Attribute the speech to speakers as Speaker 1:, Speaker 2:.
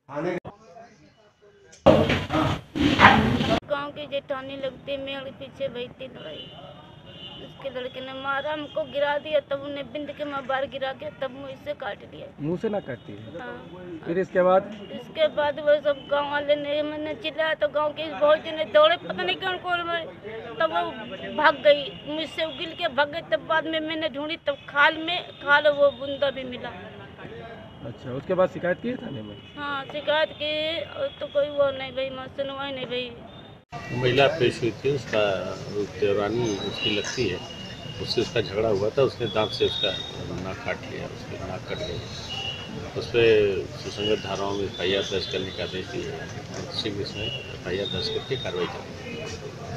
Speaker 1: गांव की जेठानी लगती मेरे पीछे बैठी लड़ाई। उसके लड़के ने मारा, हमको गिरा दिया, तब उन्हें बिंद के माँ बाहर गिरा के तब मुँह से काट लिया।
Speaker 2: मुंह से ना काटती है?
Speaker 1: हाँ।
Speaker 2: फिर इसके बाद
Speaker 1: वो सब गांव वाले ने मैंने चिल्लाया तो गांव के बहुत जने दौड़े, पता नहीं कौन कौन, तब वो भाग गई, मुझसे उगिल के भाग गई। तब बाद में मैंने ढूंढी, तब खाल वो बुंदा भी मिला।
Speaker 2: अच्छा, उसके बाद शिकायत की थाने में?
Speaker 1: हाँ शिकायत की तो कोई वो नहीं भाई, सुनवाई नहीं भाई।
Speaker 3: महिला पेश हुई थी, उसका देवरानी उसकी लगती है, उससे उसका झगड़ा हुआ था। उसने दांत से उसका नाक काट लिया, उसकी नाक कट गई। उस पर सुसंगत धाराओं में FIR दर्ज करने का आदेश दिए हैं। शीघ्र इसमें FIR दर्ज करके कार्रवाई करेंगे।